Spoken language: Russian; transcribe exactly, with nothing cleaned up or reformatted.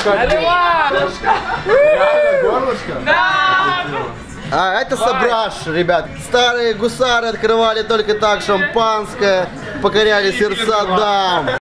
Реально горлышко? Да! А, это Сображ, ребят. Старые гусары открывали только так шампанское, покоряли сердца дам.